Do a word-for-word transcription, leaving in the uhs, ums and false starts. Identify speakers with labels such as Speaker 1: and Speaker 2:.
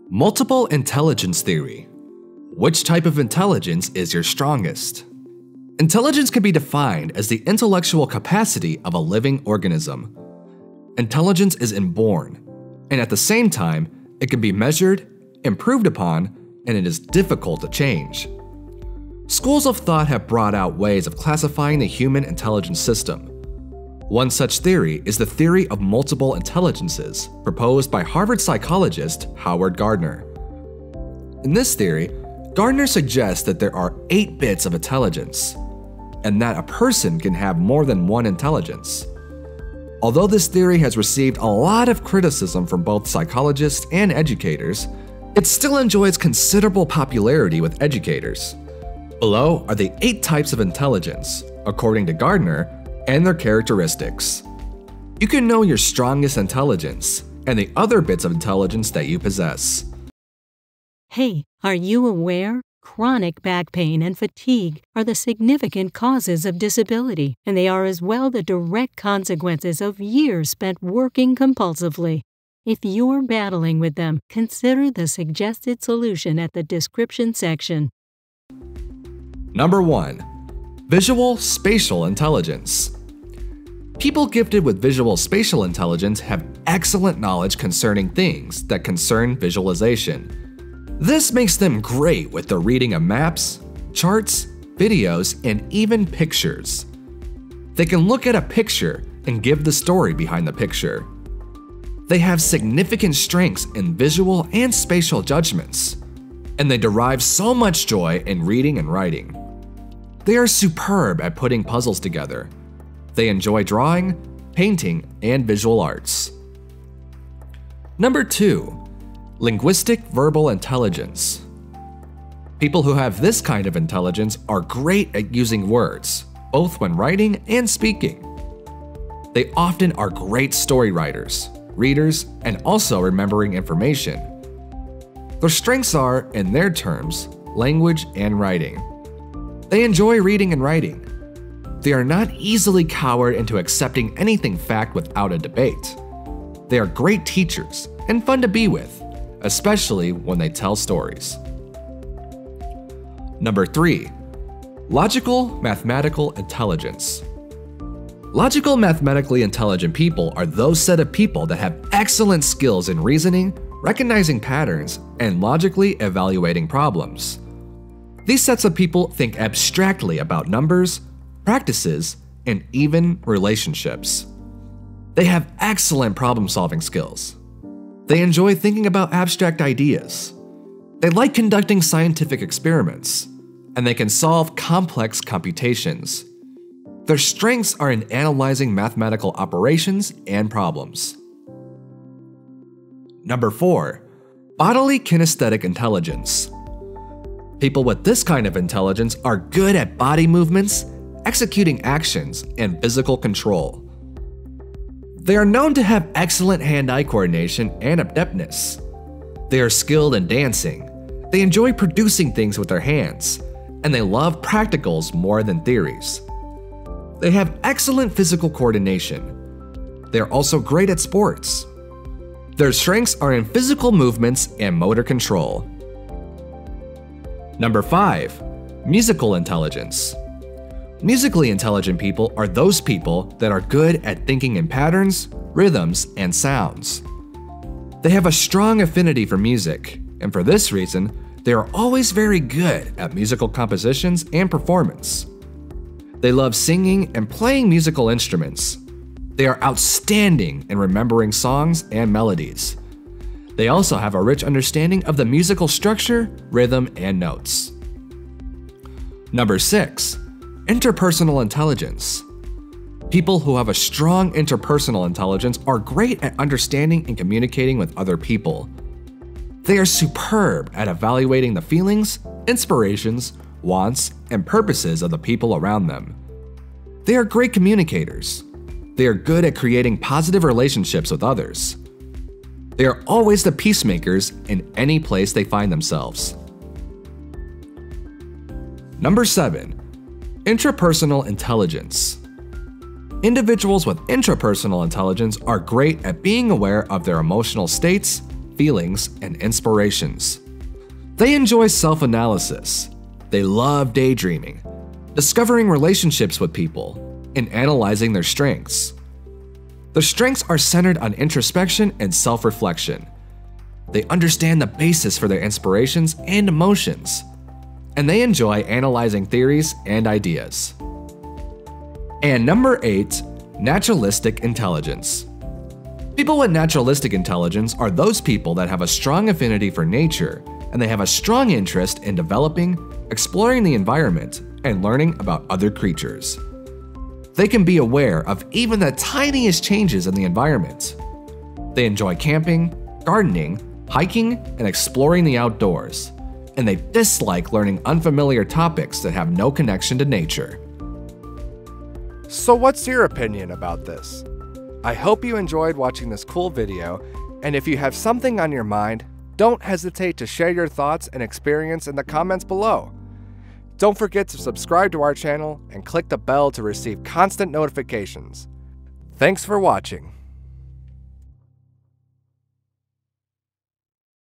Speaker 1: Multiple intelligence theory. Which type of intelligence is your strongest? Intelligence can be defined as the intellectual capacity of a living organism. Intelligence is inborn, and at the same time, it can be measured, improved upon, and it is difficult to change. Schools of thought have brought out ways of classifying the human intelligence system. One such theory is the theory of multiple intelligences, proposed by Harvard psychologist Howard Gardner. In this theory, Gardner suggests that there are eight bits of intelligence, and that a person can have more than one intelligence. Although this theory has received a lot of criticism from both psychologists and educators, it still enjoys considerable popularity with educators. Below are the eight types of intelligence, according to Gardner, and their characteristics. You can know your strongest intelligence and the other bits of intelligence that you possess.
Speaker 2: Hey, are you aware? Chronic back pain and fatigue are the significant causes of disability, and they are as well the direct consequences of years spent working compulsively. If you're battling with them, consider the suggested solution at the description section.
Speaker 1: Number one. Visual spatial intelligence. People gifted with visual spatial intelligence have excellent knowledge concerning things that concern visualization. This makes them great with the reading of maps, charts, videos, and even pictures. They can look at a picture and give the story behind the picture. They have significant strengths in visual and spatial judgments, and they derive so much joy in reading and writing. They are superb at putting puzzles together. They enjoy drawing, painting, and visual arts. Number two. Linguistic verbal intelligence. People who have this kind of intelligence are great at using words, both when writing and speaking. They often are great story writers, readers, and also remembering information. Their strengths are, in their terms, language and writing. They enjoy reading and writing. They are not easily cowered into accepting anything fact without a debate. They are great teachers and fun to be with, especially when they tell stories. Number three. Logical mathematical intelligence. Logical mathematically intelligent people are those set of people that have excellent skills in reasoning, recognizing patterns, and logically evaluating problems. These sets of people think abstractly about numbers, practices, and even relationships. They have excellent problem-solving skills. They enjoy thinking about abstract ideas. They like conducting scientific experiments, and they can solve complex computations. Their strengths are in analyzing mathematical operations and problems. Number four. Bodily kinesthetic intelligence. People with this kind of intelligence are good at body movements, executing actions, and physical control. They are known to have excellent hand-eye coordination and adeptness. They are skilled in dancing. They enjoy producing things with their hands, and they love practicals more than theories. They have excellent physical coordination. They are also great at sports. Their strengths are in physical movements and motor control. Number five. Musical intelligence. Musically intelligent people are those people that are good at thinking in patterns, rhythms, and sounds. They have a strong affinity for music, and for this reason, they are always very good at musical compositions and performance. They love singing and playing musical instruments. They are outstanding in remembering songs and melodies. They also have a rich understanding of the musical structure, rhythm, and notes. Number six. Interpersonal intelligence. People who have a strong interpersonal intelligence are great at understanding and communicating with other people. They are superb at evaluating the feelings, inspirations, wants, and purposes of the people around them. They are great communicators. They are good at creating positive relationships with others. They are always the peacemakers in any place they find themselves. Number seven. Intrapersonal intelligence. Individuals with intrapersonal intelligence are great at being aware of their emotional states, feelings, and inspirations. They enjoy self-analysis. They love daydreaming, discovering relationships with people, and analyzing their strengths. Their strengths are centered on introspection and self-reflection. They understand the basis for their inspirations and emotions, and they enjoy analyzing theories and ideas. And number eight, naturalistic intelligence. People with naturalistic intelligence are those people that have a strong affinity for nature, and they have a strong interest in developing, exploring the environment, and learning about other creatures. They can be aware of even the tiniest changes in the environment. They enjoy camping, gardening, hiking, and exploring the outdoors, and they dislike learning unfamiliar topics that have no connection to nature.
Speaker 3: So what's your opinion about this? I hope you enjoyed watching this cool video, and if you have something on your mind, don't hesitate to share your thoughts and experience in the comments below. Don't forget to subscribe to our channel and click the bell to receive constant notifications. Thanks for watching.